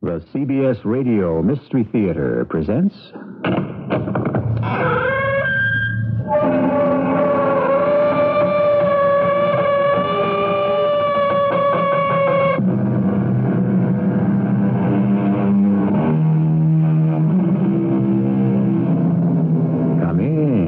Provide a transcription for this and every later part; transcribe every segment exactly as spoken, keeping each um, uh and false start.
The C B S Radio Mystery Theater presents... Come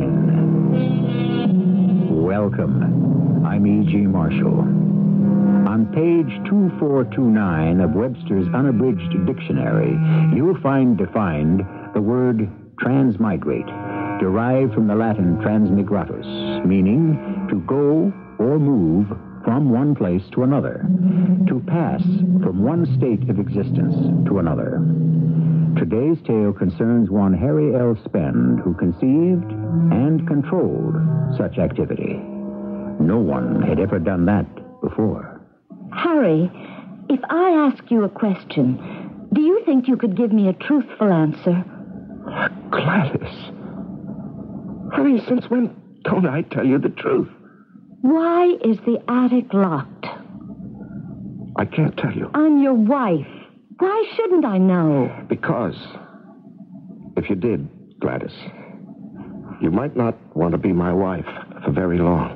in. Welcome. I'm E G. Marshall. On page two four two nine of Webster's Unabridged Dictionary, you'll find defined the word transmigrate, derived from the Latin transmigratus, meaning to go or move from one place to another, to pass from one state of existence to another. Today's tale concerns one Harry L. Spend, who conceived and controlled such activity. No one had ever done that before. Harry, if I ask you a question, do you think you could give me a truthful answer? Gladys. Honey, since when don't I tell you the truth? Why is the attic locked? I can't tell you. I'm your wife. Why shouldn't I know? Because if you did, Gladys, you might not want to be my wife for very long.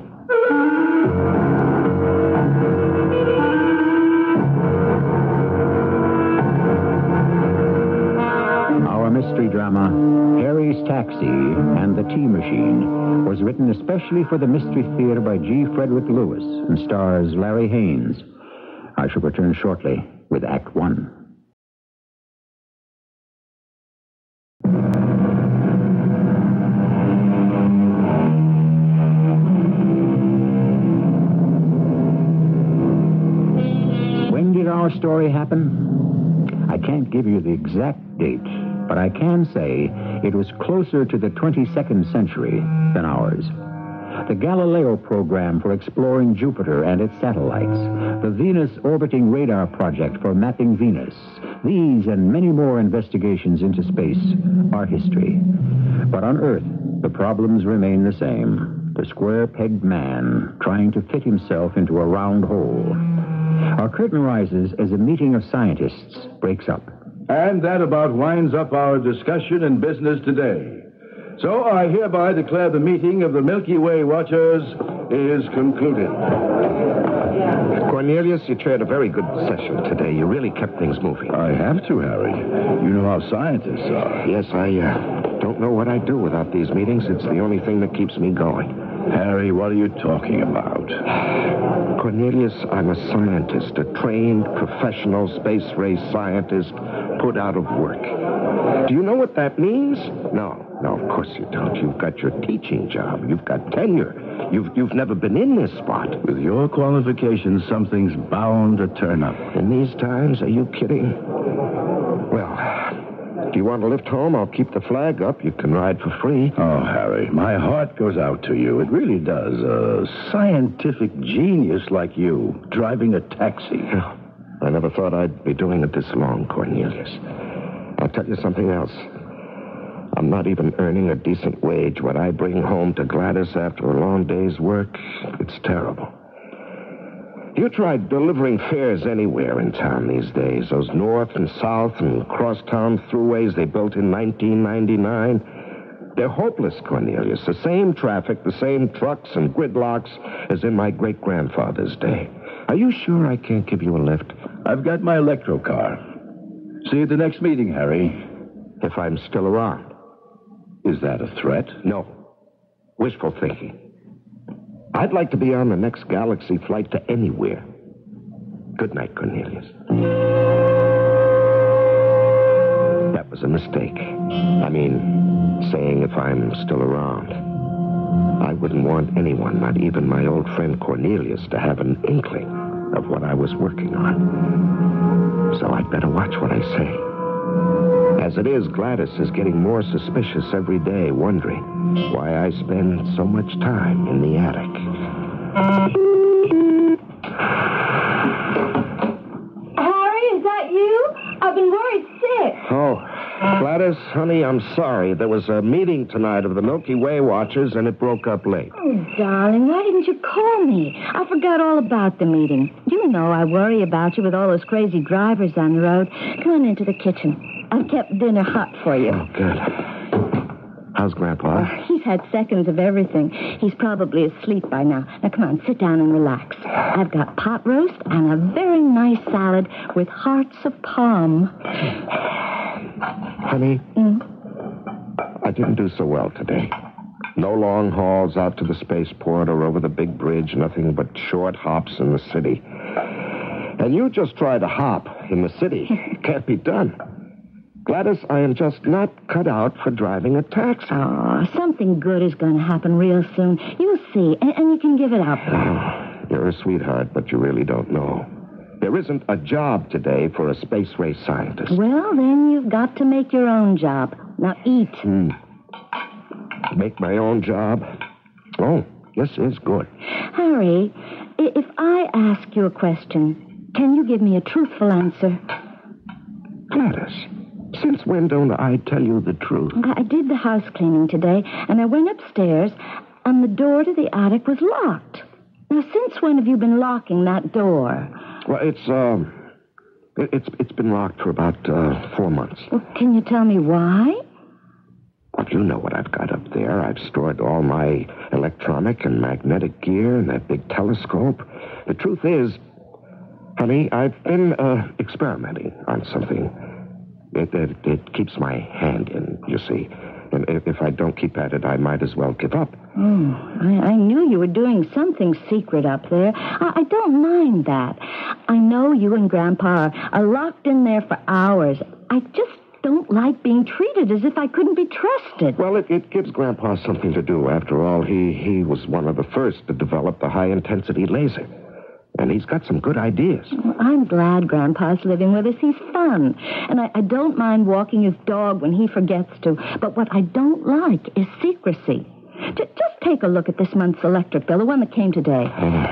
Mystery drama, Harry's Taxi and the Tea Machine, was written especially for the Mystery Theater by G. Frederick Lewis and stars Larry Haines. I shall return shortly with Act One. When did our story happen? I can't give you the exact date, but I can say it was closer to the twenty-second century than ours. The Galileo program for exploring Jupiter and its satellites, the Venus orbiting radar project for mapping Venus, these and many more investigations into space are history. But on Earth, the problems remain the same. The square-pegged man trying to fit himself into a round hole. Our curtain rises as a meeting of scientists breaks up. And that about winds up our discussion and business today. So I hereby declare the meeting of the Milky Way Watchers is concluded. Cornelius, you chaired a very good session today. You really kept things moving. I have to, Harry. You know how scientists are. Yes, I uh, don't know what I'd do without these meetings. It's the only thing that keeps me going. Harry, what are you talking about? Cornelius, I'm a scientist, a trained professional space race scientist put out of work. Do you know what that means? No, no, of course you don't. You've got your teaching job. You've got tenure. You've, you've never been in this spot. With your qualifications, something's bound to turn up. In these times, are you kidding? Well, do you want to lift home? I'll keep the flag up. You can ride for free. Oh, Harry, my heart goes out to you. It really does. A scientific genius like you, driving a taxi. I never thought I'd be doing it this long, Cornelius. I'll tell you something else. I'm not even earning a decent wage. What I bring home to Gladys after a long day's work, it's terrible. You try delivering fares anywhere in town these days. Those north and south and crosstown throughways they built in nineteen ninety-nine. They're hopeless, Cornelius. The same traffic, the same trucks and gridlocks as in my great-grandfather's day. Are you sure I can't give you a lift? I've got my electro car. See you at the next meeting, Harry. If I'm still around. Is that a threat? No. Wishful thinking. I'd like to be on the next Galaxy flight to anywhere. Good night, Cornelius. That was a mistake. I mean, saying if I'm still around. I wouldn't want anyone, not even my old friend Cornelius, to have an inkling of what I was working on. So I'd better watch what I say. As it is, Gladys is getting more suspicious every day, wondering why I spend so much time in the attic. Harry, is that you? I've been worried sick. Oh, Gladys. Gladys, honey, I'm sorry. There was a meeting tonight of the Milky Way Watchers, and it broke up late. Oh, darling, why didn't you call me? I forgot all about the meeting. You know I worry about you with all those crazy drivers on the road. Come on into the kitchen. I've kept dinner hot for you. Oh, good. How's Grandpa? Oh, he's had seconds of everything. He's probably asleep by now. Now, come on, sit down and relax. I've got pot roast and a very nice salad with hearts of palm. Honey, Mm. I didn't do so well today. No long hauls out to the spaceport or over the big bridge, nothing but short hops in the city. And you just try to hop in the city. It can't be done. Gladys, I am just not cut out for driving a taxi. Oh, something good is going to happen real soon. You'll see, and, and you can give it up. Oh, you're a sweetheart, but you really don't know. There isn't a job today for a space race scientist. Well, then you've got to make your own job. Now eat. Hmm. Make my own job? Oh, this is good. Harry, i- if I ask you a question, can you give me a truthful answer? Gladys, since when don't I tell you the truth? I, I did the house cleaning today, and I went upstairs, and the door to the attic was locked. Now, since when have you been locking that door? Well, it's, um, it, it's it's been locked for about uh, four months. Well, can you tell me why? Well, you know what I've got up there. I've stored all my electronic and magnetic gear and that big telescope. The truth is, honey, I've been uh, experimenting on something. It, it, it keeps my hand in, you see. And if, if I don't keep at it, I might as well give up. Oh, I, I knew you were doing something secret up there. I, I don't mind that. I know you and Grandpa are, are locked in there for hours. I just don't like being treated as if I couldn't be trusted. Well, it, it gives Grandpa something to do. After all, he, he was one of the first to develop the high-intensity laser. And he's got some good ideas. Well, I'm glad Grandpa's living with us. He's fun. And I, I don't mind walking his dog when he forgets to. But what I don't like is secrecy. J- just take a look at this month's electric bill, the one that came today.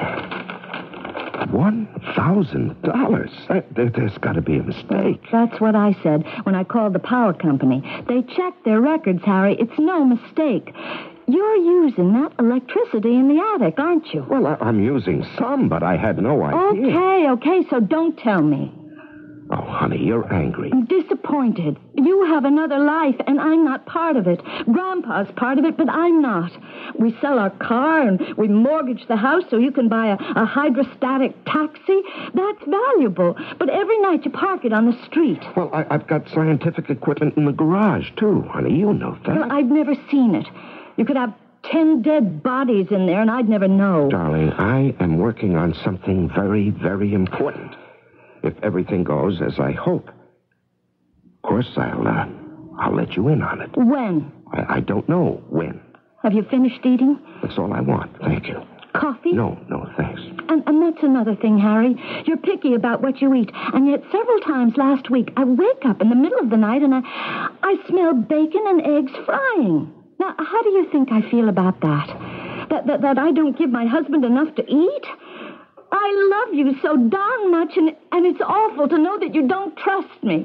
One thousand dollars? There, there's got to be a mistake. That's what I said when I called the power company. They checked their records, Harry. It's no mistake. You're using that electricity in the attic, aren't you? Well, I, I'm using some, but I had no idea. Okay, okay, so don't tell me. Oh, honey, you're angry. I'm disappointed. You have another life, and I'm not part of it. Grandpa's part of it, but I'm not. We sell our car, and we mortgage the house so you can buy a, a hydrostatic taxi. That's valuable. But every night you park it on the street. Well, I, I've got scientific equipment in the garage, too, honey. You know that. Well, I've never seen it. You could have ten dead bodies in there, and I'd never know. Darling, I am working on something very, very important. If everything goes as I hope. Of course, I'll, uh, I'll let you in on it. When? I, I don't know when. Have you finished eating? That's all I want. Thank you. Coffee? No, no, thanks. And, and that's another thing, Harry. You're picky about what you eat. And yet several times last week, I wake up in the middle of the night and I, I smell bacon and eggs frying. Now, how do you think I feel about that? That, that? that I don't give my husband enough to eat? I love you so darn much, and, and it's awful to know that you don't trust me.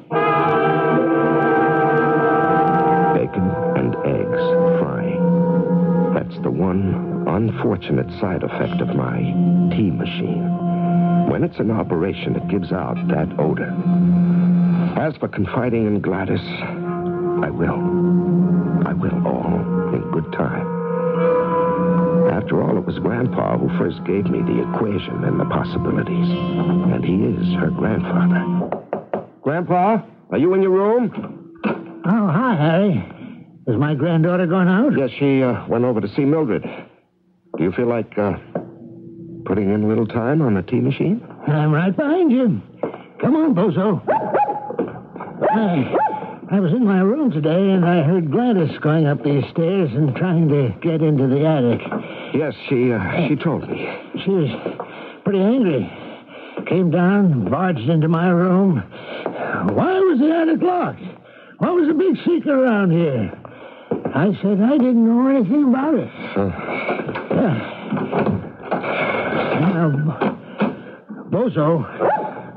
Bacon and eggs frying. That's the one unfortunate side effect of my tea machine. When it's in operation, it gives out that odor. As for confiding in Gladys, I will. I will, all in good time. After all, it was Grandpa who first gave me the equation and the possibilities. And he is her grandfather. Grandpa, are you in your room? Oh, hi, Harry. Is my granddaughter gone out? Yes, she uh, went over to see Mildred. Do you feel like uh, putting in a little time on the tea machine? I'm right behind you. Come on, Bozo. I, I was in my room today, and I heard Gladys going up these stairs and trying to get into the attic. Yes, she uh, she told me. She was pretty angry. Came down, barged into my room. Why was the attic locked? What was the big secret around here? I said I didn't know anything about it. Uh, Yeah. Now, Bozo,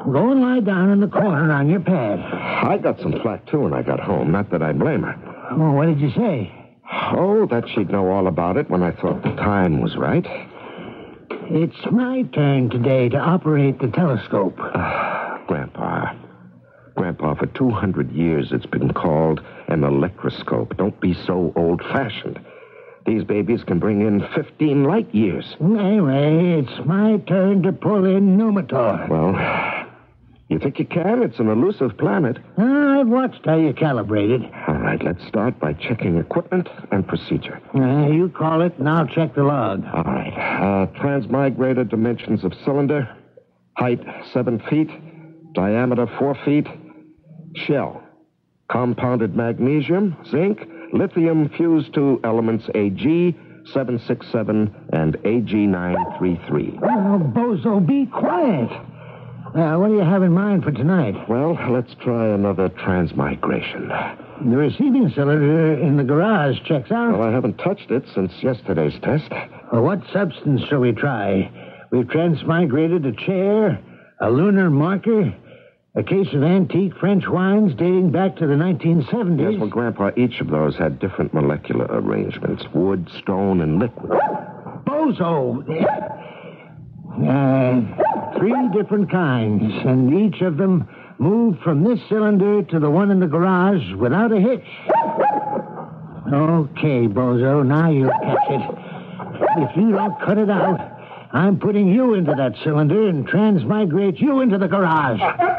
Go and lie down in the corner on your pad. I got some flack, too, when I got home. Not that I blame her. Oh, what did you say? Oh, that she'd know all about it when I thought the time was right. It's my turn today to operate the telescope. Grandpa. Grandpa, for two hundred years it's been called an electroscope. Don't be so old-fashioned. These babies can bring in fifteen light years. Anyway, it's my turn to pull in Numitor. Well, you think you can? It's an elusive planet. Uh, I've watched how you calibrate it. All right, let's start by checking equipment and procedure. Uh, you call it, and I'll check the log. All right. Uh, transmigrator dimensions of cylinder. Height, seven feet. Diameter, four feet. Shell. Compounded magnesium, zinc, lithium fused to elements A G seven six seven and A G nine three three. Oh, Bozo, be quiet. Uh, what do you have in mind for tonight? Well, let's try another transmigration. The receiving cylinder in the garage checks out. Well, I haven't touched it since yesterday's test. Well, what substance shall we try? We've transmigrated a chair, a lunar marker, a case of antique French wines dating back to the nineteen seventies. Yes, well, Grandpa, each of those had different molecular arrangements. Wood, stone, and liquid. Bozo! Uh, three different kinds, and each of them moved from this cylinder to the one in the garage without a hitch. Okay, Bozo, now you'll catch it. If you don't cut it out, I'm putting you into that cylinder and transmigrate you into the garage.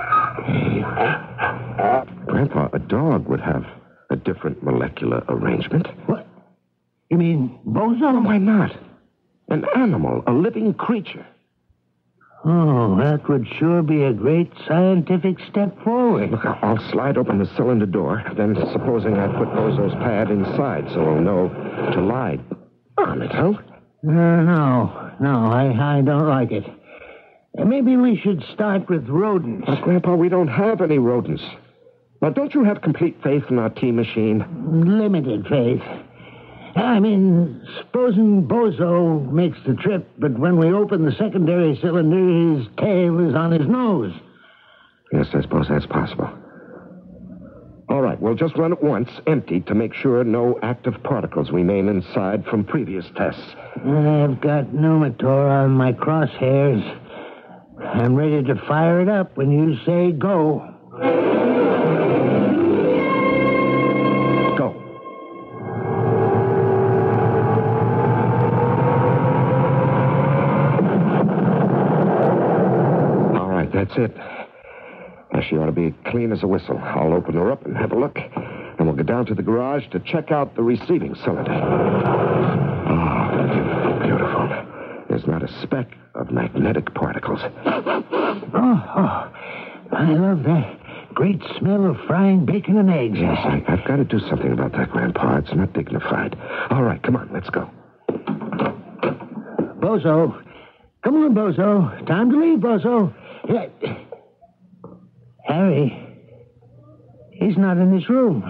Grandpa, a dog would have a different molecular arrangement. What? You mean Bozo? Why not? An animal, a living creature. Oh, that would sure be a great scientific step forward. Look, I'll slide open the cylinder door. Then, supposing I put Bozo's pad inside so he'll know to lie on it, huh? Uh, no, no, I, I don't like it. Uh, maybe we should start with rodents. But, Grandpa, we don't have any rodents. Now, don't you have complete faith in our tea machine? Limited faith. I mean, supposing Bozo makes the trip, but when we open the secondary cylinder, his tail is on his nose. Yes, I suppose that's possible. All right, we'll just run it once, empty, to make sure no active particles remain inside from previous tests. I've got Numitor on my crosshairs. I'm ready to fire it up when you say go. Go. All right, that's it. Now, she ought to be clean as a whistle. I'll open her up and have a look. And we'll go down to the garage to check out the receiving cylinder. Oh, beautiful. There's not a speck of magnetic particles. Oh, oh, I love that great smell of frying bacon and eggs. Yes, I, I've got to do something about that, Grandpa. It's not dignified. All right, come on, let's go. Bozo. Come on, Bozo. Time to leave, Bozo. Yeah. Harry, he's not in this room.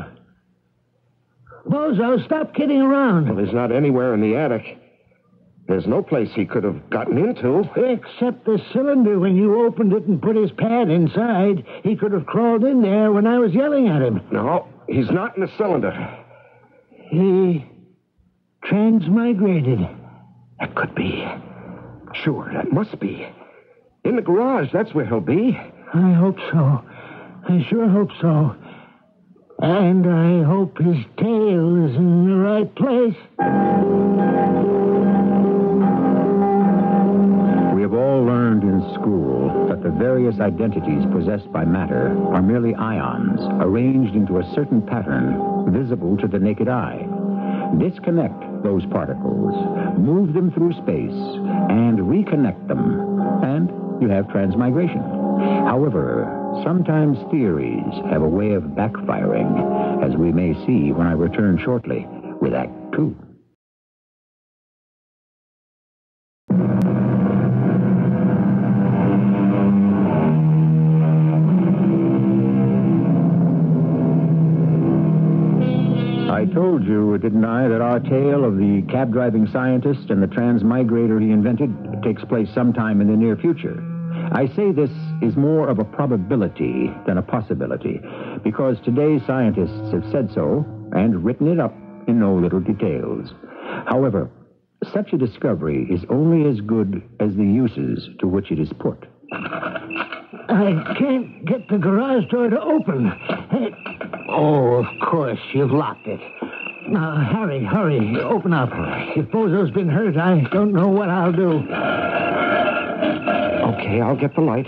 Bozo, stop kidding around. Well, he's not anywhere in the attic. There's no place he could have gotten into. Except the cylinder. When you opened it and put his pad inside, he could have crawled in there when I was yelling at him. No, he's not in the cylinder. He transmigrated. That could be. Sure, that must be. In the garage, that's where he'll be. I hope so. I sure hope so. And I hope his tail is in the right place. We have all learned in school that the various identities possessed by matter are merely ions arranged into a certain pattern visible to the naked eye. Disconnect those particles, move them through space, and reconnect them, and you have transmigration. However, sometimes theories have a way of backfiring, as we may see when I return shortly with Act Two. I told you, didn't I, that our tale of the cab-driving scientist and the transmigrator he invented takes place sometime in the near future. I say this is more of a probability than a possibility, because today's scientists have said so and written it up in no little details. However, such a discovery is only as good as the uses to which it is put. I can't get the garage door to open. Hey. Oh, of course, you've locked it. Now, Harry, hurry, open up. If Bozo's been hurt, I don't know what I'll do. Okay, I'll get the light.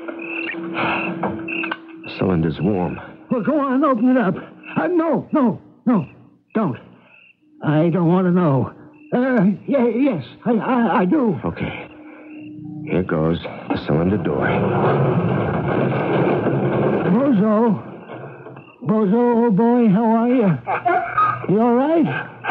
The cylinder's warm. Well, go on, open it up. Uh, no, no, no, don't. I don't want to know. Uh, yeah, yes, I, I, I do. Okay. Here goes the cylinder door. Bozo. Bozo, old boy, how are you? You all right?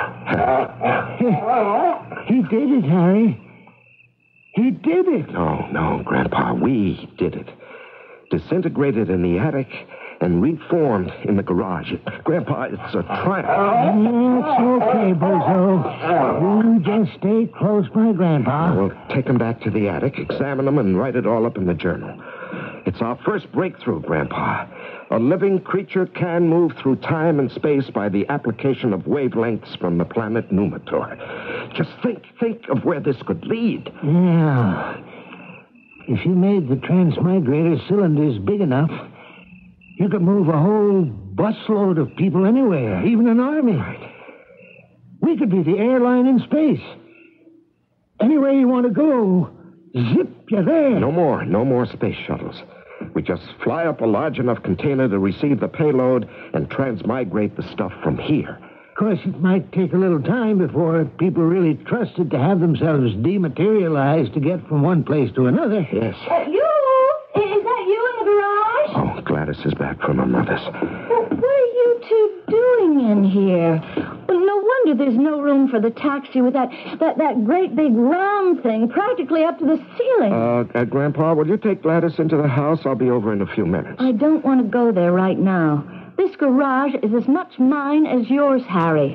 He, he did it, Harry. He did it. No, no, Grandpa, we did it. Disintegrated in the attic and reformed in the garage. Grandpa, it's a triumph. It's okay, Bozo. You just stay close by Grandpa. We'll take him back to the attic, examine him, and write it all up in the journal. It's our first breakthrough, Grandpa. A living creature can move through time and space by the application of wavelengths from the planet Numitor. Just think, think of where this could lead. Yeah. If you made the transmigrator cylinders big enough, you could move a whole busload of people anywhere, even an army. Right. We could be the airline in space. Anywhere you want to go, zip, you're there. No more, no more space shuttles. We just fly up a large enough container to receive the payload and transmigrate the stuff from here. Of course, it might take a little time before people really trusted to have themselves dematerialized to get from one place to another. Yes. Uh, you? Is that you in the garage? Oh, Gladys is back from her mother's. Well, what are you two doing in here? Well, no wonder there's no room for the taxi with that, that, that great big round thing practically up to the ceiling. Uh, uh, Grandpa, will you take Gladys into the house? I'll be over in a few minutes. I don't want to go there right now. This garage is as much mine as yours, Harry.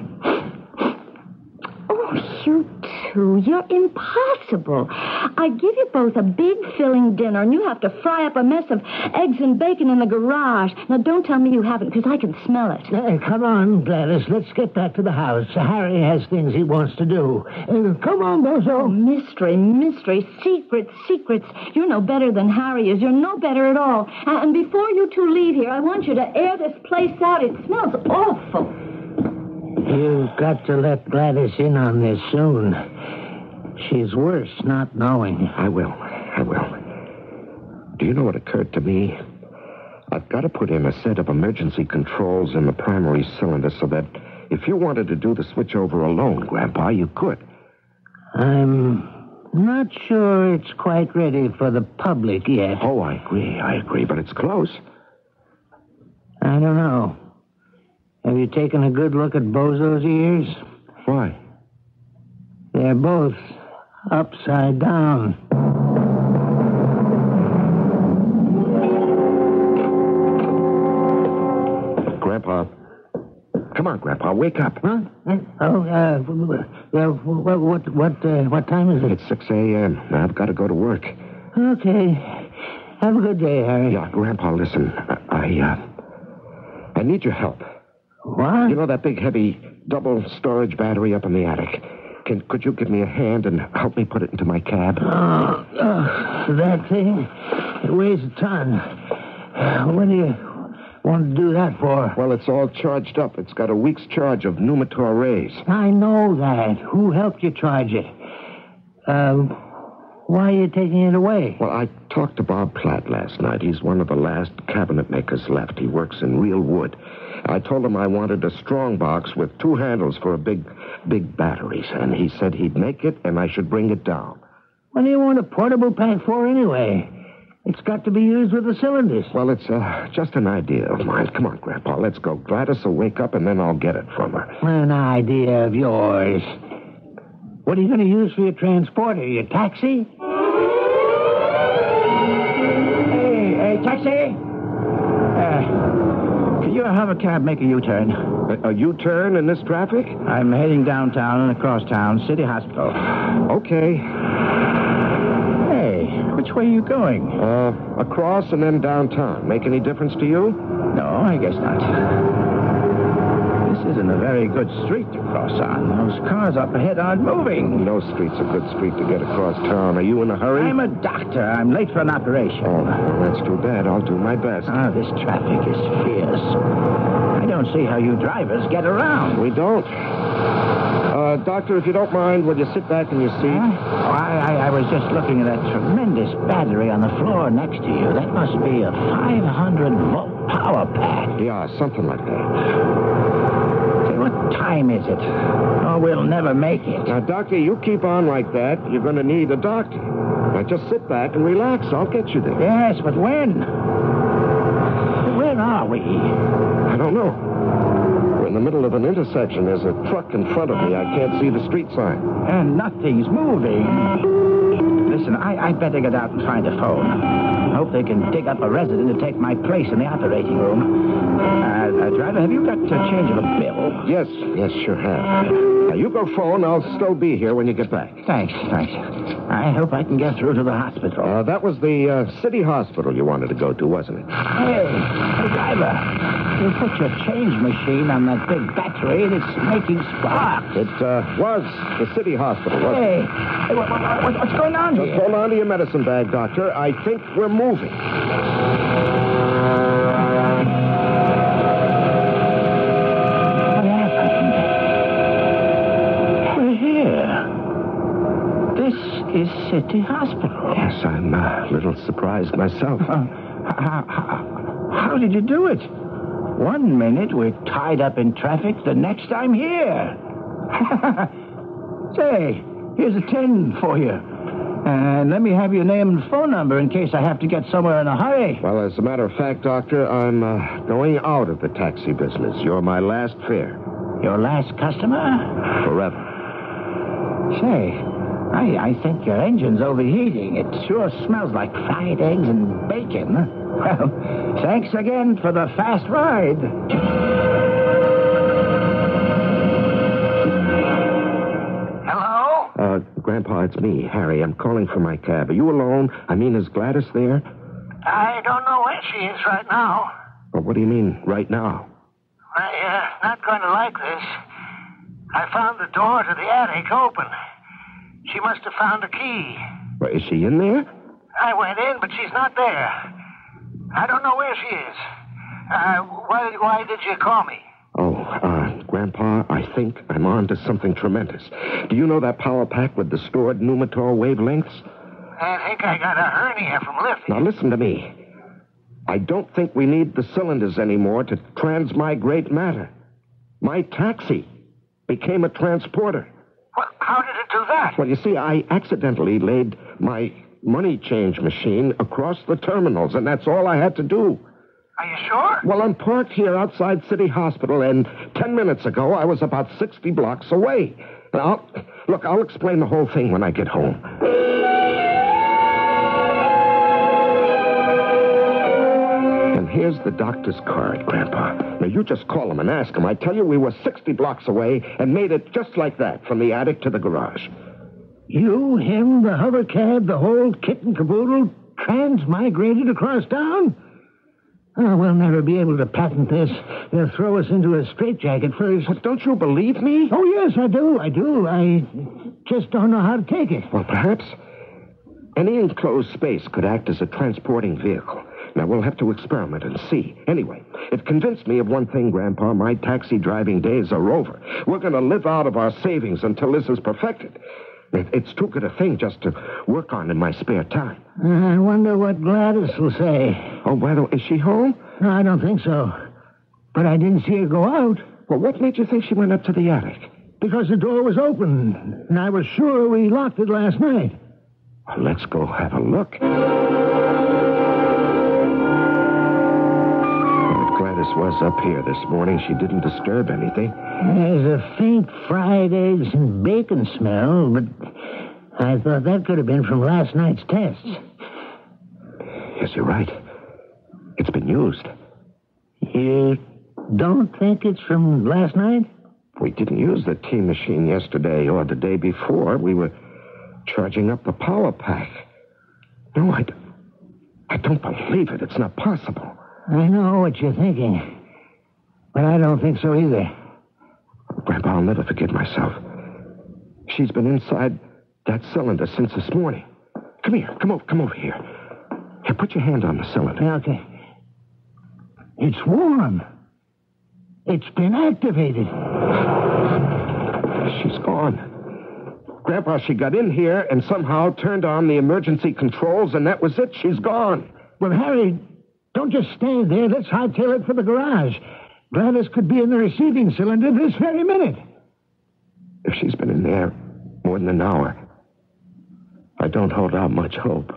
Oh, you two, you're impossible. I give you both a big filling dinner, and you have to fry up a mess of eggs and bacon in the garage. Now, don't tell me you haven't, because I can smell it. Uh, come on, Gladys. Let's get back to the house. Harry has things he wants to do. Uh, come on, Bozo. Oh, mystery, mystery, secrets, secrets. You're no better than Harry is. You're no better at all. Uh, and before you two leave here, I want you to air this place out. It smells awful. You've got to let Gladys in on this soon. She's worse not knowing. I will. I will. Do you know what occurred to me? I've got to put in a set of emergency controls in the primary cylinder so that if you wanted to do the switchover alone, Grandpa, you could. I'm not sure it's quite ready for the public yet. Oh, I agree. I agree, but it's close. I don't know. Have you taken a good look at Bozo's ears? Why? They're both upside down. Grandpa. Come on, Grandpa, wake up. Huh? Oh, uh, well, what, what, what, uh, what time is it? It's six a.m. Now I've got to go to work. Okay. Have a good day, Harry. Yeah, Grandpa, listen. I, I, uh, I need your help. What? You know that big, heavy, double storage battery up in the attic? Can, could you give me a hand and help me put it into my cab? Oh, oh, that thing? It weighs a ton. What do you want to do that for? Well, it's all charged up. It's got a week's charge of Numitor rays. I know that. Who helped you charge it? Um, why are you taking it away? Well, I talked to Bob Platt last night. He's one of the last cabinet makers left. He works in real wood. I told him I wanted a strong box with two handles for a big, big batteries, and he said he'd make it and I should bring it down. What do you want a portable pack for anyway? It's got to be used with the cylinders. Well, it's uh, just an idea of mine. Come on, Grandpa, let's go. Gladys will wake up and then I'll get it from her. An idea of yours. What are you going to use for your transporter? Your taxi? Hey, hey, taxi! Uh, can you have a cab make a U-turn? A, a U-turn in this traffic? I'm heading downtown and across town, City Hospital. Okay. Hey, what's Which way are you going? Uh, across and then downtown. Make any difference to you? No, I guess not. This isn't a very good street to cross on. Those cars up ahead aren't moving. No street's a good street to get across town. Are you in a hurry? I'm a doctor. I'm late for an operation. Oh, well, that's too bad. I'll do my best. Ah, this traffic is fierce. I don't see how you drivers get around. We don't. Uh, doctor, if you don't mind, will you sit back in your seat? Huh? Oh, I, I, I was just looking at that tremendous battery on the floor next to you. That must be a five hundred volt power pack. Yeah, something like that. Say, what time is it? Oh, we'll never make it. Now, doctor, you keep on like that. You're going to need a doctor. Now, just sit back and relax. I'll get you there. Yes, but when? Where are we? I don't know. We're in the middle of an intersection. There's a truck in front of me. I can't see the street sign. And nothing's moving. Listen, I, I better get out and find a phone. I hope they can dig up a resident to take my place in the operating room. Uh, uh, driver, have you got a change of a bill? Yes, yes, sure have. Now, you go phone. I'll still be here when you get back. Thanks, thanks. I hope I can get through to the hospital. Uh, that was the uh, city hospital you wanted to go to, wasn't it? Hey, hey, driver. You put your change machine on that big battery and it's making sparks. It uh, was the city hospital, wasn't Hey, it? hey what, what, what's going on Just here? hold on to your medicine bag, doctor. I think we're moving. What happened? We're here. This is City Hospital. Yes, I'm uh, a little surprised myself. Uh, how, how, how did you do it? One minute we're tied up in traffic, the next I'm here. Say, here's a ten for you. And let me have your name and phone number in case I have to get somewhere in a hurry. Well, as a matter of fact, doctor, I'm uh, going out of the taxi business. You're my last fare. Your last customer? Forever. Say, I, I think your engine's overheating. It sure smells like fried eggs and bacon. Well, thanks again for the fast ride. Hello? Uh, Grandpa, it's me, Harry. I'm calling for my cab. Are you alone? I mean, is Gladys there? I don't know where she is right now. Well, what do you mean, right now? I, uh, not going to like this. I found the door to the attic open. She must have found a key. Well, is she in there? I went in, but she's not there. I don't know where she is. Uh, why, why did you call me? Oh, uh, Grandpa, I think I'm on to something tremendous. Do you know that power pack with the stored pneumator wavelengths? I think I got a hernia from lifting. Now, listen to me. I don't think we need the cylinders anymore to transmigrate matter. My taxi became a transporter. Well, how did it do that? Well, you see, I accidentally laid my money change machine across the terminals, and that's all I had to do. Are you sure? Well, I'm parked here outside City Hospital, and ten minutes ago, I was about sixty blocks away. Now, look, I'll explain the whole thing when I get home. And here's the doctor's card, Grandpa. Now, you just call him and ask him. I tell you, we were sixty blocks away and made it just like that, from the attic to the garage. You, him, the hover cab, the whole kit and caboodle transmigrated across town? Oh, we'll never be able to patent this. They'll throw us into a straitjacket first. But don't you believe me? Oh, yes, I do. I do. I just don't know how to take it. Well, perhaps any enclosed space could act as a transporting vehicle. Now, we'll have to experiment and see. Anyway, it convinced me of one thing, Grandpa. My taxi driving days are over. We're going to live out of our savings until this is perfected. It's too good a thing just to work on in my spare time. I wonder what Gladys will say. Oh, by the way, is she home? No, I don't think so. But I didn't see her go out. Well, what made you think she went up to the attic? Because the door was open, and I was sure we locked it last night. Well, let's go have a look. Gladys was up here this morning. She didn't disturb anything. There's a faint fried eggs and bacon smell, but I thought that could have been from last night's tests. Yes, you're right. It's been used. You don't think it's from last night? We didn't use the tea machine yesterday or the day before. We were charging up the power pack. No, I, I don't believe it. It's not possible. I know what you're thinking, but I don't think so either. Grandpa, I'll never forgive myself. She's been inside that cylinder since this morning. Come here. Come over. Come over here. Here, put your hand on the cylinder. Yeah, okay. It's warm. It's been activated. She's gone. Grandpa, she got in here and somehow turned on the emergency controls, and that was it. She's gone. Well, Harry, don't just stay there. Let's hightail it for the garage. Gladys could be in the receiving cylinder this very minute. If she's been in there more than an hour, I don't hold out much hope.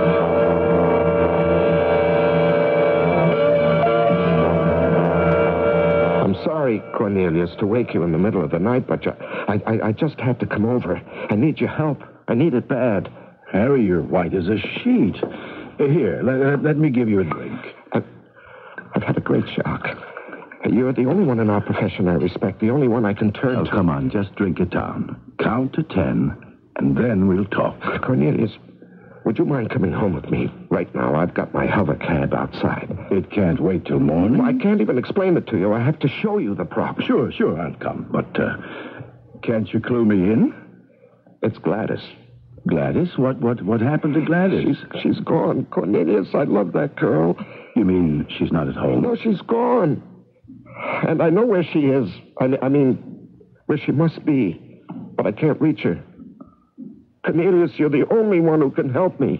I'm sorry, Cornelius, to wake you in the middle of the night, but I, I, I just had to come over. I need your help. I need it bad. Harry, you're white as a sheet. Here, let, let me give you a drink. I've, I've had a great shock. You're the only one in our profession I respect, the only one I can turn oh, to. Come on, just drink it down. Count to ten, and then we'll talk. Cornelius, would you mind coming home with me right now? I've got my hover cab outside. It can't wait till morning? I can't even explain it to you. I have to show you the problem. Sure, sure, I'll come. But uh, can't you clue me in? It's Gladys. Gladys? What what what happened to Gladys? She's, she's gone. Cornelius, I love that girl. You mean she's not at home? No, she's gone. And I know where she is. I, I mean, where she must be. But I can't reach her. Cornelius, you're the only one who can help me.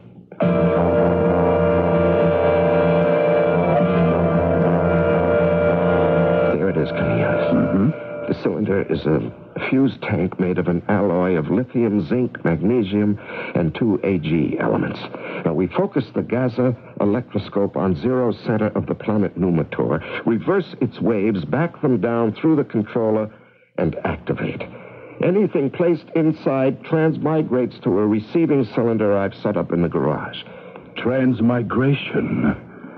There it is, Cornelius. Mm-hmm. The cylinder is a fused tank made of an alloy of lithium, zinc, magnesium, and two A G elements. Now, we focus the Gaza electroscope on zero center of the planet Numitor, reverse its waves, back them down through the controller, and activate. Anything placed inside transmigrates to a receiving cylinder I've set up in the garage. Transmigration.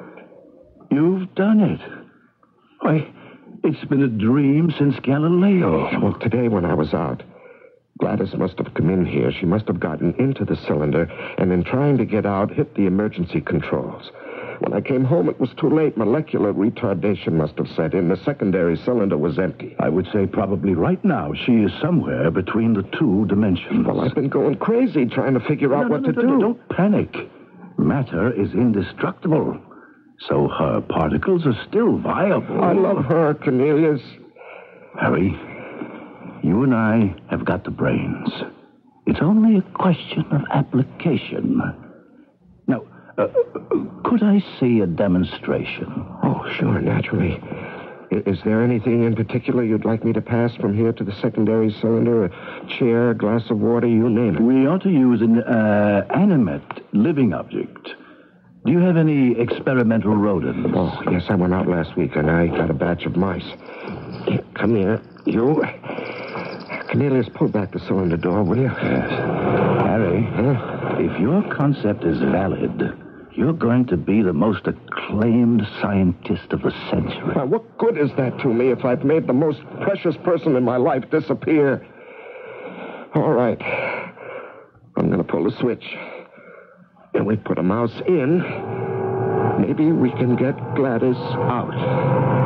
You've done it. Why, it's been a dream since Galileo. Well, today when I was out, Gladys must have come in here. She must have gotten into the cylinder, and in trying to get out, hit the emergency controls. When I came home, it was too late. Molecular retardation must have set in. The secondary cylinder was empty. I would say probably right now she is somewhere between the two dimensions. Well, I've been going crazy trying to figure no, out no, what no, to no, do. No, don't panic. Matter is indestructible. So her particles are still viable. I love her, Cornelius. Harry, you and I have got the brains. It's only a question of application. Now, uh, could I see a demonstration? Oh, sure, naturally. I- Is there anything in particular you'd like me to pass from here to the secondary cylinder? A chair, a glass of water, you name it. We ought to use an uh, animate living object. Do you have any experimental rodents? Oh, yes, I went out last week and I got a batch of mice. Here, come here. You. Cornelius, pull back the cylinder door, will you? Yes. Harry, Huh? if your concept is valid, you're going to be the most acclaimed scientist of the century. Now, what good is that to me if I've made the most precious person in my life disappear? All right. I'm going to pull the switch. And we put a mouse in. Maybe we can get Gladys out.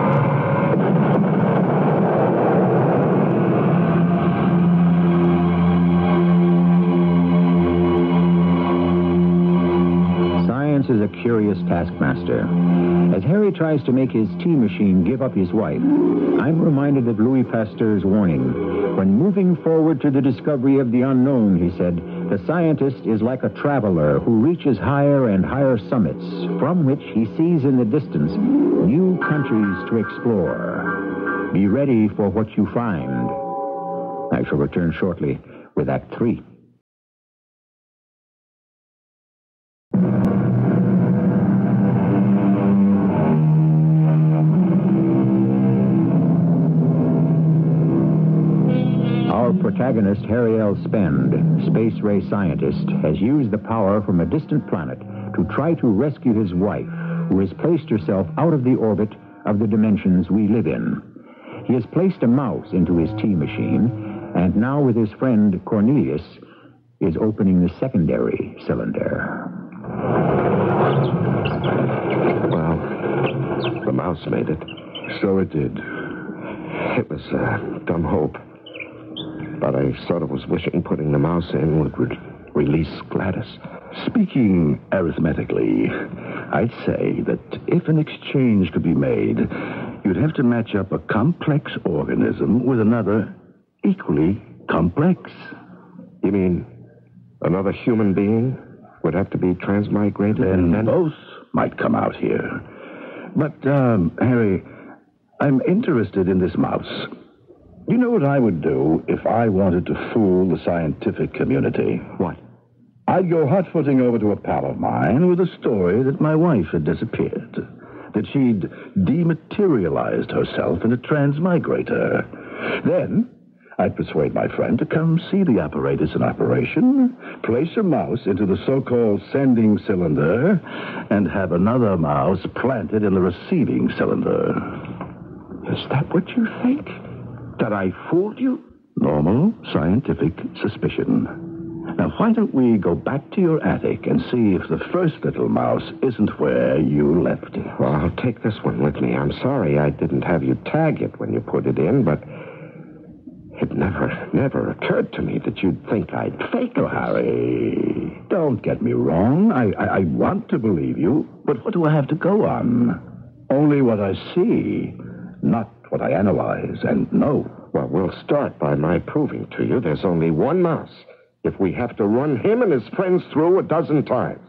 Science is a curious taskmaster. As Harry tries to make his tea machine give up his wife, I'm reminded of Louis Pasteur's warning. When moving forward to the discovery of the unknown, he said, the scientist is like a traveler who reaches higher and higher summits, from which he sees in the distance new countries to explore. Be ready for what you find. I shall return shortly with Act Three. Our protagonist, Harry L. Spend, space ray scientist, has used the power from a distant planet to try to rescue his wife, who has placed herself out of the orbit of the dimensions we live in. He has placed a mouse into his tea machine, and now with his friend Cornelius, is opening the secondary cylinder. Well, the mouse made it. So it did. It was a dumb hope. But I sort of was wishing putting the mouse in would re- release Gladys. Speaking arithmetically, I'd say that if an exchange could be made, you'd have to match up a complex organism with another equally complex. You mean another human being would have to be transmigrated? Then, and then both might come out here. But, um, Harry, I'm interested in this mouse. You know what I would do if I wanted to fool the scientific community? What? I'd go hot-footing over to a pal of mine with a story that my wife had disappeared, that she'd dematerialized herself in a transmigrator. Then I'd persuade my friend to come see the apparatus in operation, place a mouse into the so-called sending cylinder, and have another mouse planted in the receiving cylinder. Is that what you think? That I fooled you? Normal scientific suspicion. Now, why don't we go back to your attic and see if the first little mouse isn't where you left it? Well, I'll take this one with me. I'm sorry I didn't have you tag it when you put it in, but it never, never occurred to me that you'd think I'd fake Oh, it. Harry, don't get me wrong. I, I, I want to believe you, but what do I have to go on? Only what I see, not what I analyze and know. Well, we'll start by my proving to you there's only one mouse if we have to run him and his friends through a dozen times.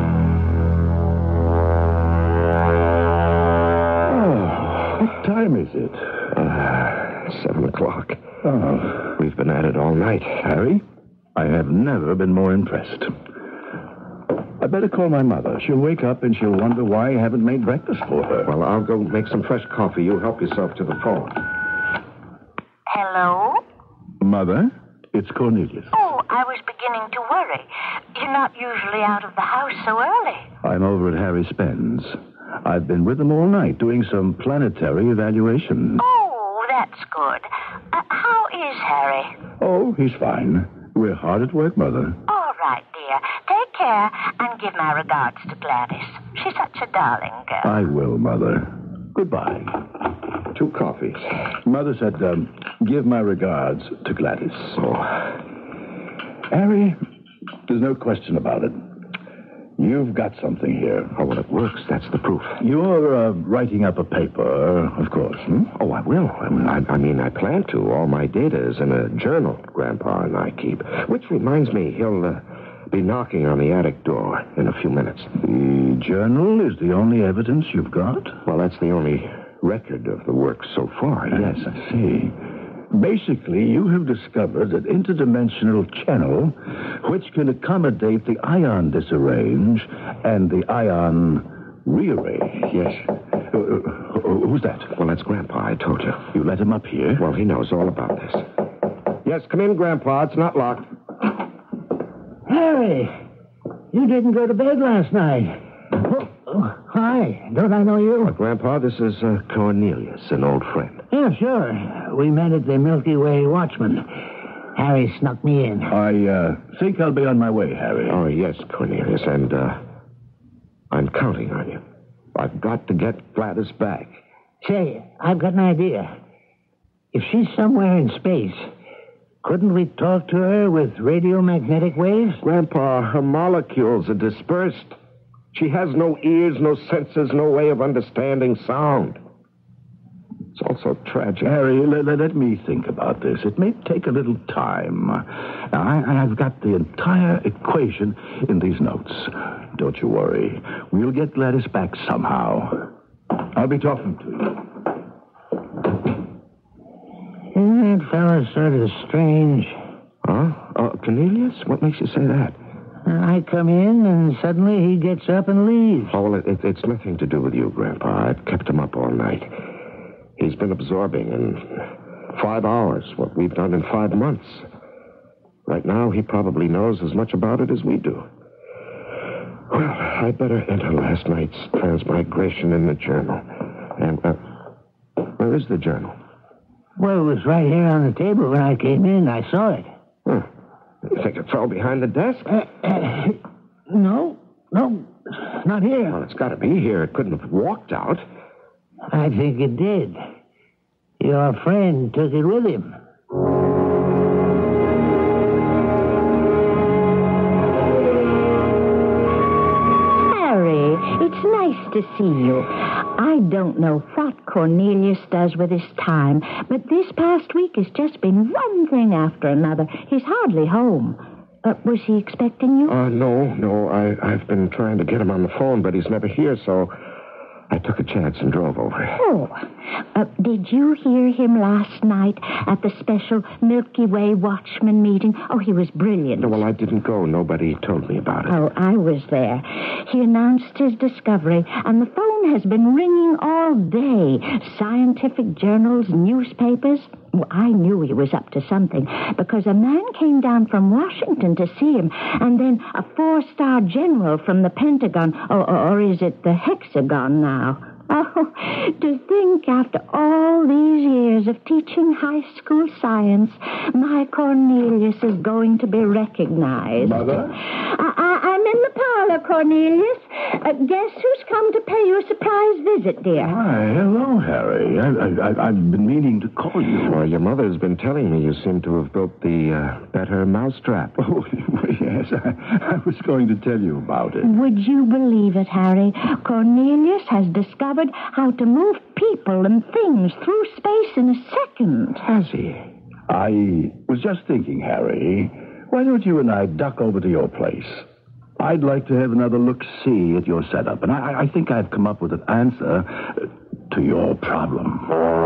Oh, what time is it? Uh, seven o'clock. Oh, We've been at it all night. Harry, I have never been more impressed. I better call my mother. She'll wake up and she'll wonder why I haven't made breakfast for her. Well, I'll go make some fresh coffee. You help yourself to the phone. Hello? Mother, it's Cornelius. Oh, I was beginning to worry. You're not usually out of the house so early. I'm over at Harry Spence. I've been with him all night doing some planetary evaluation. Oh, that's good. Uh, how is Harry? Oh, he's fine. We're hard at work, Mother. All right, dear. Take care and give my regards to Gladys. She's such a darling girl. I will, Mother. Goodbye. Two coffees. Mother said, um, give my regards to Gladys. Oh. Harry, there's no question about it. You've got something here. Oh, well, it works. That's the proof. You're uh, writing up a paper, of course, hmm? Oh, I will. I mean, I, I mean, I plan to. All my data is in a journal Grandpa and I keep. Which reminds me, he'll uh, be knocking on the attic door in a few minutes. The journal is the only evidence you've got? Well, that's the only record of the work so far, yes. I see. Basically, you have discovered an interdimensional channel which can accommodate the ion disarrange and the ion rearrange. Yes. Uh, uh, who's that? Well, that's Grandpa, I told you. You let him up here? Well, he knows all about this. Yes, come in, Grandpa. It's not locked. Harry, you didn't go to bed last night. Oh, oh, hi. Don't I know you? Well, Grandpa, this is uh, Cornelius, an old friend. Yeah, sure. We met at the Milky Way Watchman. Harry snuck me in. I uh, think I'll be on my way, Harry. Oh, yes, Cornelius, and uh, I'm counting on you. I've got to get Gladys back. Say, I've got an idea. If she's somewhere in space, couldn't we talk to her with radiomagnetic waves? Grandpa, her molecules are dispersed. She has no ears, no senses, no way of understanding sound. It's all so tragic. Harry, let, let, let me think about this. It may take a little time. Now, I, I've got the entire equation in these notes. Don't you worry. We'll get Gladys back somehow. I'll be talking to you. Isn't that fella sort of strange? Huh? Uh, Cornelius? What makes you say that? I come in, and suddenly he gets up and leaves. Oh, well, it, it, it's nothing to do with you, Grandpa. I've kept him up all night. He's been absorbing in five hours what we've done in five months. Right now, he probably knows as much about it as we do. Well, I'd better enter last night's transmigration in the journal. And, uh, where is the journal? Well, it was right here on the table when I came in. I saw it. Huh. You think it fell behind the desk? Uh, uh, no. No, not here. Well, it's got to be here. It couldn't have walked out. I think it did. Your friend took it with him. Harry, it's nice to see you. I don't know what Cornelius does with his time, but this past week has just been one thing after another. He's hardly home. Uh, was he expecting you? Uh, no, no. I, I've been trying to get him on the phone, but he's never here, so I took a chance and drove over. Oh. Uh, did you hear him last night at the special Milky Way Watchman meeting? Oh, he was brilliant. No, well, I didn't go. Nobody told me about it. Oh, I was there. He announced his discovery, and the phone has been ringing all day. Scientific journals, newspapers. Well, I knew he was up to something because a man came down from Washington to see him, and then a four-star general from the Pentagon, or, or, or is it the Hexagon now? Oh, to think after all these years of teaching high school science, my Cornelius is going to be recognized. Mother? I, I, I'm in the parlor, Cornelius. Uh, guess who's come to pay you a surprise visit, dear? Hi, hello, Harry. I, I, I, I've been meaning to call you. Well, your mother's been telling me you seem to have built the uh, better mousetrap. Oh, yes, I, I was going to tell you about it. Would you believe it, Harry? Cornelius has discovered how to move people and things through space in a second. Has he? I was just thinking, Harry, why don't you and I duck over to your place? I'd like to have another look-see at your setup, and I, I think I've come up with an answer to your problem.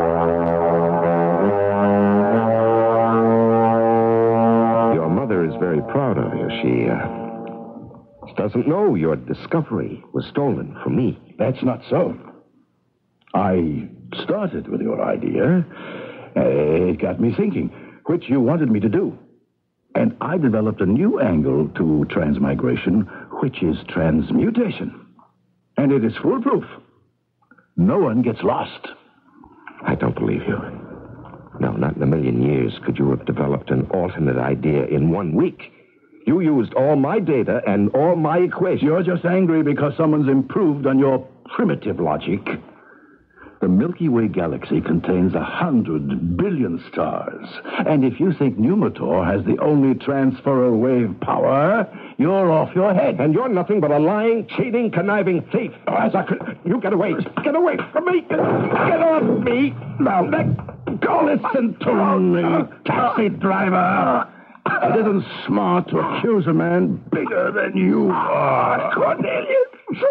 Your mother is very proud of you. She, uh, doesn't know your discovery was stolen from me. That's not so. I started with your idea. It got me thinking, which you wanted me to do. And I developed a new angle to transmigration, which is transmutation. And it is foolproof. No one gets lost. I don't believe you. No, not in a million years could you have developed an alternate idea in one week. You used all my data and all my equations. You're just angry because someone's improved on your primitive logic. The Milky Way galaxy contains a hundred billion stars. And if you think Numitor has the only transferal wave power, you're off your head. And you're nothing but a lying, cheating, conniving thief. Oh, as I could... You get away. Get away from me. Get off me. Now, let go. Listen to me, taxi driver. It isn't smart to accuse a man bigger than you are, Cornelius.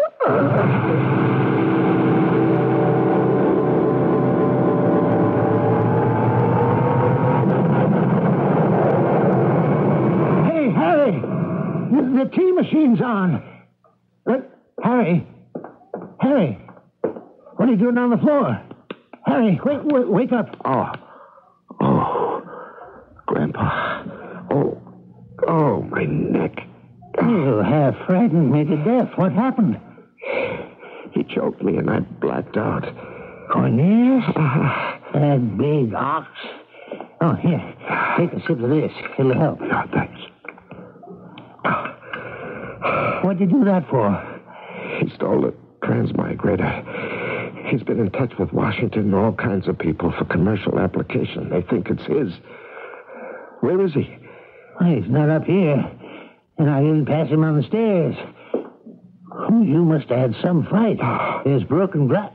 Harry, the, the tea machine's on. Uh, Harry, Harry, what are you doing on the floor? Harry, wake, wake, wake up. Oh, oh, Grandpa. Oh, oh, my neck. You have frightened me to death. What happened? He choked me and I blacked out. Cornelius? Uh, that big ox. Oh, here, take a sip of this. It'll help. Yeah, thanks. What'd you do that for? He stole the transmigrator. He's been in touch with Washington and all kinds of people for commercial application. They think it's his. Where is he? Well, he's not up here. And I didn't pass him on the stairs. Oh, you must have had some fight. There's broken glass.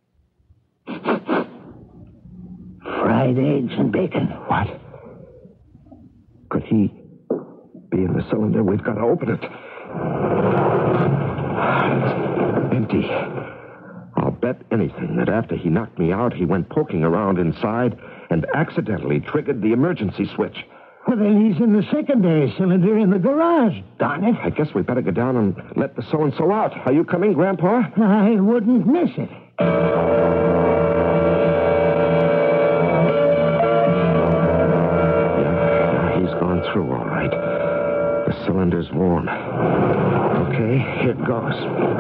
Fried eggs and bacon. What? Could he be in the cylinder? We've got to open it. It's empty. I'll bet anything that after he knocked me out, he went poking around inside and accidentally triggered the emergency switch. Well, then he's in the secondary cylinder in the garage, darn it. I guess we better go down and let the so-and-so out. Are you coming, Grandpa? I wouldn't miss it. Yeah, he's gone through all right. The cylinder's warm. Okay, here it goes.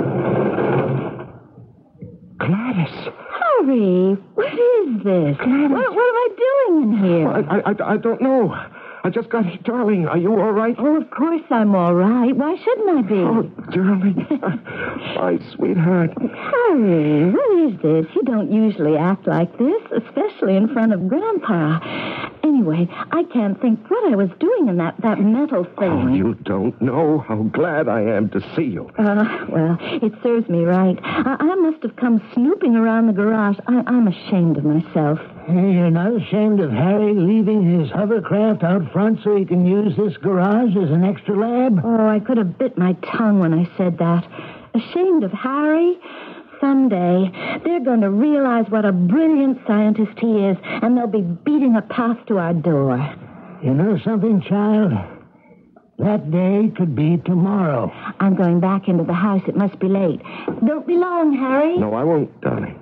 Gladys. Harry, what is this? What, what am I doing in here? I, I, I don't know. I just got here. Darling, are you all right? Oh, of course I'm all right. Why shouldn't I be? Oh, darling. My sweetheart. Harry, what is this? You don't usually act like this, especially in front of Grandpa. Anyway, I can't think what I was doing in that, that metal thing. Oh, you don't know how glad I am to see you. Uh, well, it serves me right. I, I must have come snooping around the garage. I, I'm ashamed of myself. Hey, you're not ashamed of Harry leaving his hovercraft out front so he can use this garage as an extra lab? Oh, I could have bit my tongue when I said that. Ashamed of Harry? Someday, they're going to realize what a brilliant scientist he is, and they'll be beating a path to our door. You know something, child? That day could be tomorrow. I'm going back into the house. It must be late. Don't be long, Harry. No, I won't, darling.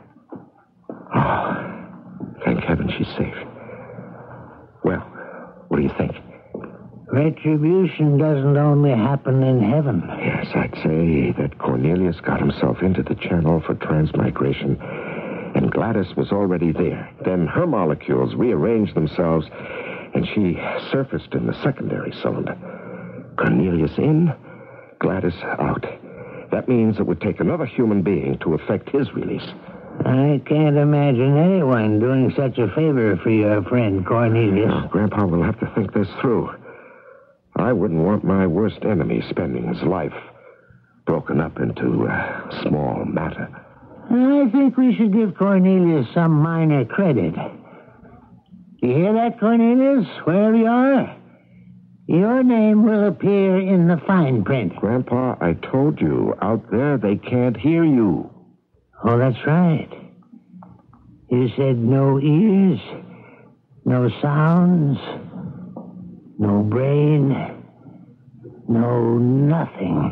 Oh, thank heaven she's safe. Well, what do you think? Retribution doesn't only happen in heaven. Yes, I'd say that Cornelius got himself into the channel for transmigration, and Gladys was already there. Then her molecules rearranged themselves, and she surfaced in the secondary cylinder. Cornelius in, Gladys out. That means it would take another human being to effect his release. I can't imagine anyone doing such a favor for your friend Cornelius. Now, Grandpa will have to think this through. I wouldn't want my worst enemy spending his life broken up into uh, small matter. I think we should give Cornelius some minor credit. You hear that, Cornelius? Wherever you are, your name will appear in the fine print. Grandpa, I told you, out there they can't hear you. Oh, that's right. You said no ears, no sounds, no brain, no nothing.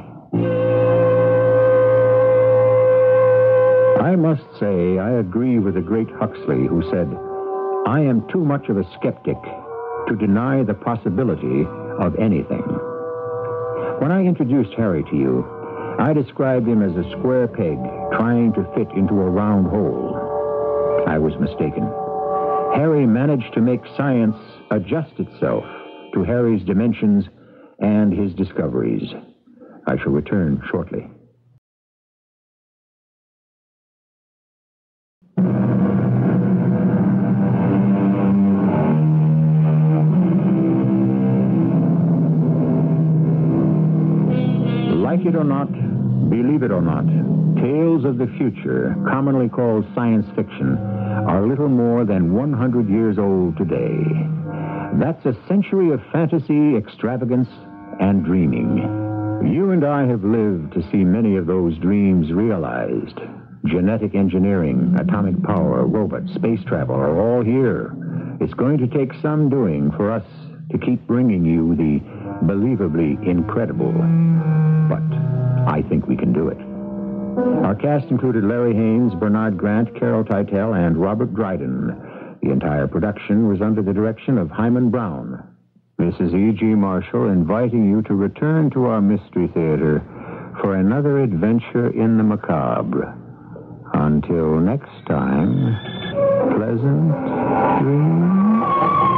I must say I agree with the great Huxley, who said, I am too much of a skeptic to deny the possibility of anything. When I introduced Harry to you, I described him as a square peg trying to fit into a round hole. I was mistaken. Harry managed to make science adjust itself to Harry's dimensions and his discoveries. I shall return shortly. Like it or not, believe it or not, tales of the future, commonly called science fiction, are little more than one hundred years old today. That's a century of fantasy, extravagance, and dreaming. You and I have lived to see many of those dreams realized. Genetic engineering, atomic power, robots, space travel are all here. It's going to take some doing for us to keep bringing you the believably incredible. But I think we can do it. Our cast included Larry Haines, Bernard Grant, Carol Teitel, and Robert Dryden. The entire production was under the direction of Hyman Brown. This is E G. Marshall inviting you to return to our Mystery Theater for another adventure in the macabre. Until next time, pleasant dreams.